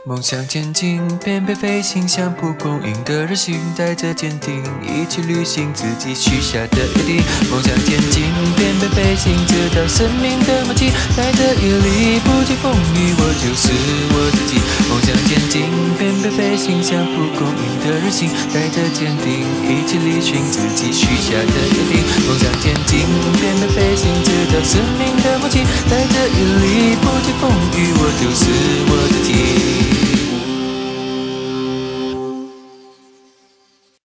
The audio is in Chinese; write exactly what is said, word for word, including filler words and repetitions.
梦想前进，翩翩飞行，像蒲公英的热情，带着坚定，一起履行自己许下的约定。梦想前进，翩翩飞行，直到生命的末期，带着毅力，不惧风雨，我就是我自己。梦想前进，翩翩飞行，像蒲公英的热情，带着坚定，一起履行自己许下的约定。梦想前进，翩翩飞行，直到生命的末期，带着毅力，不惧风雨，我就是我自己。